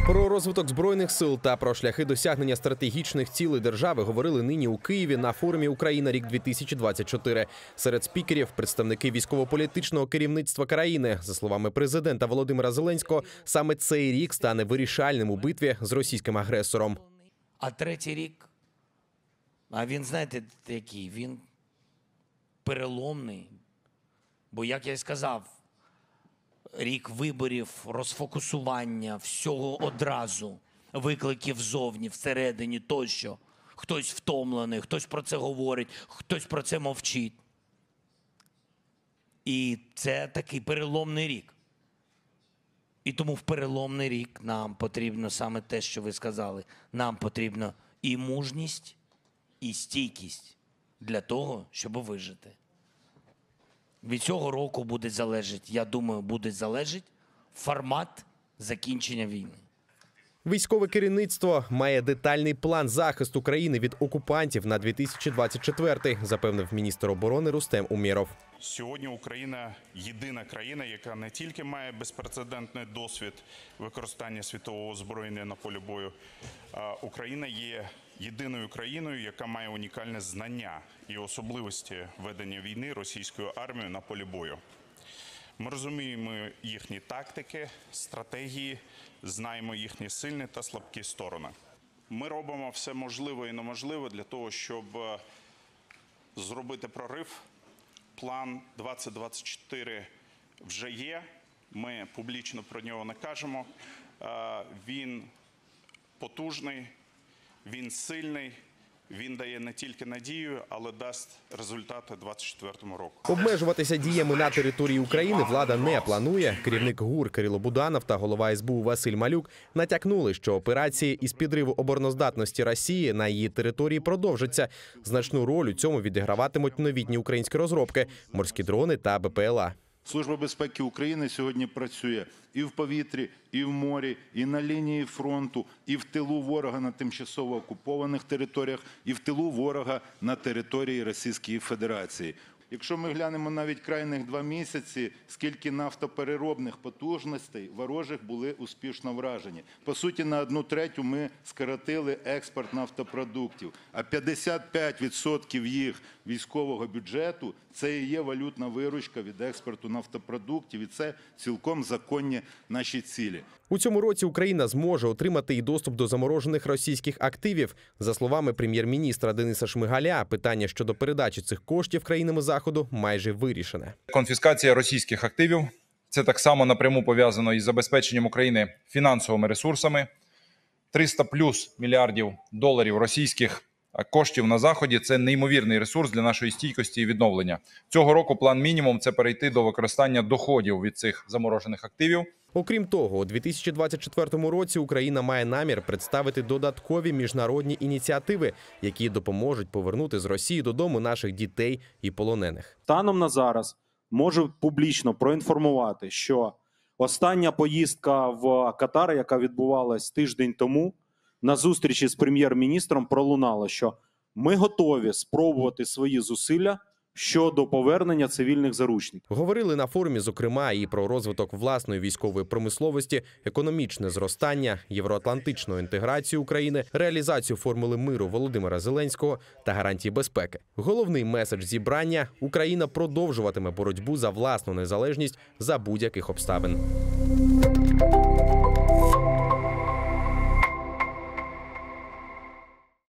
Про розвиток Збройних сил та про шляхи досягнення стратегічних цілей держави говорили нині у Києві на форумі «Україна-рік-2024». Серед спікерів – представники військово-політичного керівництва країни. За словами президента Володимира Зеленського, саме цей рік стане вирішальним у битві з російським агресором. А третій рік, а він, знаєте, який? Він переломний. Бо, як я й сказав, рік виборів, розфокусування, всього одразу, викликів ззовні, всередині тощо. Хтось втомлений, хтось про це говорить, хтось про це мовчить. І це такий переломний рік. І тому в переломний рік нам потрібно саме те, що ви сказали. Нам потрібно і мужність, і стійкість для того, щоб вижити. Від цього року буде залежати, я думаю, буде залежати формат закінчення війни. Військове керівництво має детальний план захисту країни від окупантів на 2024, запевнив міністр оборони Рустем Умєров. Сьогодні Україна – єдина країна, яка не тільки має безпрецедентний досвід використання світового озброєння на полі бою, а Україна є єдиною країною, яка має унікальне знання і особливості ведення війни російською армією на полі бою. Ми розуміємо їхні тактики, стратегії, знаємо їхні сильні та слабкі сторони. Ми робимо все можливе і неможливе для того, щоб зробити прорив. План 2024 вже є, ми публічно про нього не кажемо. Він потужний, він сильний, він дає не тільки надію, але дасть результати у 2024 року. Обмежуватися діями на території України влада не планує. Керівник ГУР Кирило Буданов та голова СБУ Василь Малюк натякнули, що операції із підриву обороноздатності Росії на її території продовжаться. Значну роль у цьому відіграватимуть новітні українські розробки – морські дрони та БПЛА. Служба безпеки України сьогодні працює і в повітрі, і в морі, і на лінії фронту, і в тилу ворога на тимчасово окупованих територіях, і в тилу ворога на території Російської Федерації. Якщо ми глянемо навіть крайних 2 місяці, скільки нафтопереробних потужностей ворожих були успішно вражені. По суті, на 1/3 ми скоротили експорт нафтопродуктів, а 55% їх військового бюджету – це і є валютна виручка від експорту нафтопродуктів, і це цілком законні наші цілі. У цьому році Україна зможе отримати і доступ до заморожених російських активів. За словами прем'єр-міністра Дениса Шмигаля, питання щодо передачі цих коштів країнами Заходу майже вирішене. Конфіскація російських активів – це так само напряму пов'язано із забезпеченням України фінансовими ресурсами. 300+ мільярдів доларів російських коштів на Заході – це неймовірний ресурс для нашої стійкості і відновлення. Цього року план мінімум – це перейти до використання доходів від цих заморожених активів. Окрім того, у 2024 році Україна має намір представити додаткові міжнародні ініціативи, які допоможуть повернути з Росії додому наших дітей і полонених. Станом на зараз можу публічно проінформувати, що остання поїздка в Катар, яка відбувалась тиждень тому, на зустрічі з прем'єр-міністром пролунало, що ми готові спробувати свої зусилля щодо повернення цивільних заручників. Говорили на форумі, зокрема, і про розвиток власної військової промисловості, економічне зростання, євроатлантичну інтеграцію України, реалізацію формули миру Володимира Зеленського та гарантії безпеки. Головний меседж зібрання – Україна продовжуватиме боротьбу за власну незалежність за будь-яких обставин.